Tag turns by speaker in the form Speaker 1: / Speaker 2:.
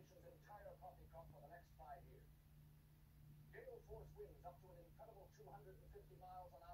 Speaker 1: nation's entire coffee crop for the next 5 years. Gale force winds up to an incredible 250 miles an